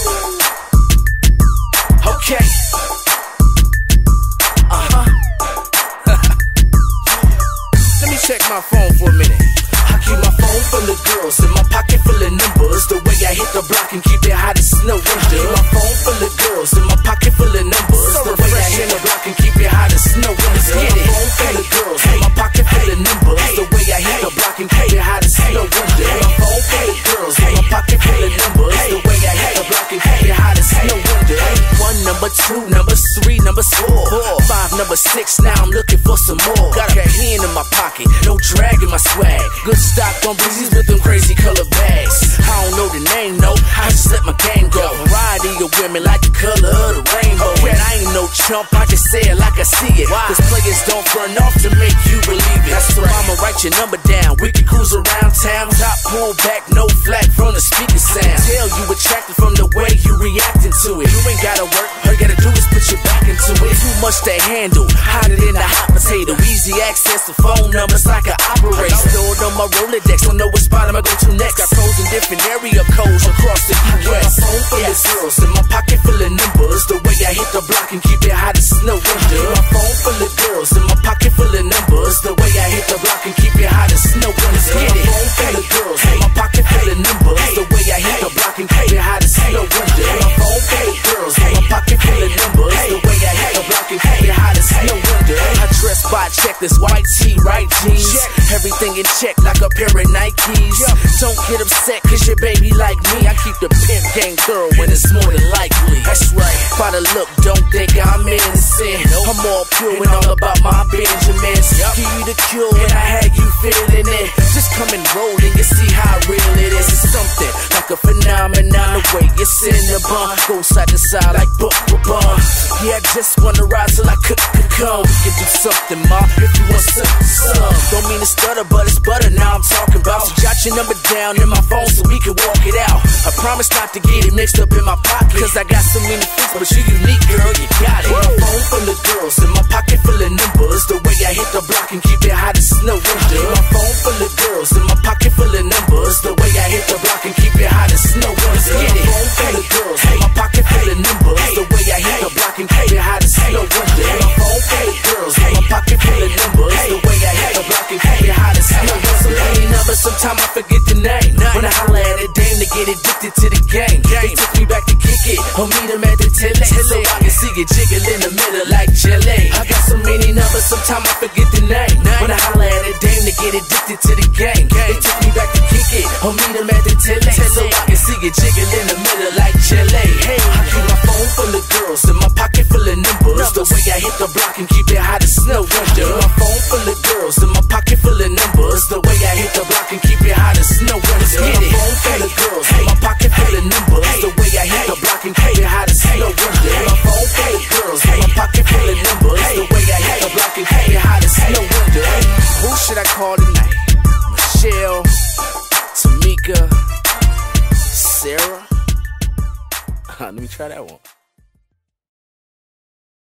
Okay. Let me check my phone for a minute. I keep my phone full of girls and my pocket full of numbers. The way I hit the block and keep it hot as snow winter. I keep my phone full of girls and my pocket full of numbers. The way I hit the block and keep it hot as snow winter. Get it. My phone full of girls and my pocket full of numbers. The way I hit the block and keep it hot as snow winter. My phone full of girls and my pocket full of numbers. The way I hit the block and keep it hot as snow winter. 1, number 2, number 3, number 4, 5, number 6. Now I'm looking for some more. Got a hand in my pocket, no drag in my swag. Good stock on breezes with them crazy color bags. I don't know the name, no, I just let my game go. Variety of women like the color of the rainbow. And I ain't no chump, I just say it like I see it. Cause players don't burn off to make you believe it. So I'ma write your number down, we can cruise around town. Top pull back, no flat from the speaker sound. Tell you attracted from the way you reacting to it. You ain't gotta work, all you gotta do is put your back into it. Too much to handle, hotter than a hot potato. Easy access to phone numbers like an operator. Stored on my Rolodex, don't know what spot I'ma go to next. Got pros in different area codes across the US. My phone full of girls and my pocket full of numbers. The way I hit the block and keep it hot as snow winter. My phone full of girls and my pocket full of numbers. The way I hit the block and keep it hot as snow winter. Get it. My phone full of girls and my pocket full of numbers. The way I hit the block and keep it hot as snow winter. My phone full of girls and my pocket full of numbers. The way I hit the block and keep it hot as snow winter. I dress by checkers, white tee, right jeans. Everything in check like a pair of Nikes. Don't get upset cause your baby like me. I keep the pimp game thorough when it's more than likely. That's right, by the look, don't think I'm innocent. I'm all pure and all about my Benjamins. Give you the cure when I had you feeling it. Just come and roll and you see how real it is. It's something like a phenomenon. The way you sit in the bun, go side to side like book for bun. Yeah, I just wanna ride till I could come. We can do something, ma, if you want something. Don't mean to stutter, but it's butter now I'm talking about. So jot your number down in my phone so we can walk it out. I promise not to get it mixed up in my pocket, cause I got so many things, but you unique, girl, you got it. My phone full of girls and my pocket full of numbers. The way I hit the block and keep it hot as snow winter. My phone full of girls and my pocket full of numbers. The way I hit the block and keep it hot as snow winter. Get it. My phone full of girls and my pocket full of numbers. The way I hit the block and keep it hot as snow winter. My phone full of girls and my pocket full of numbers. The way I hit the block and keep it hot as snow winter. Sometimes I forget the name. When I holler at a dame to get addicted to the game. They took me back to kick it, or meet them at the tele, so I can see it jiggle in the middle like jelly. I got so many numbers, sometimes I forget the name. When I holler at a dame to get addicted to the game. They took me back to kick it, or meet them at the tele, so I can see it jiggle in the middle like jelly. Hey, I keep my phone full of girls and my pocket full of numbers. The way I hit the block and keep it hot as snow winter. My phone full of girls and my pocket full of numbers. The way I hit the block and keep it hot as snow winter. Get it. My phone full of girls and my pocket full of numbers. The way I hit the block and keep it hot as snow winter. My phone full of girls and my pocket full of numbers. The way I hit the block and keep it hot as snow winter. Who should I call tonight? Michelle, Tamika, Sarah? Let me try that one.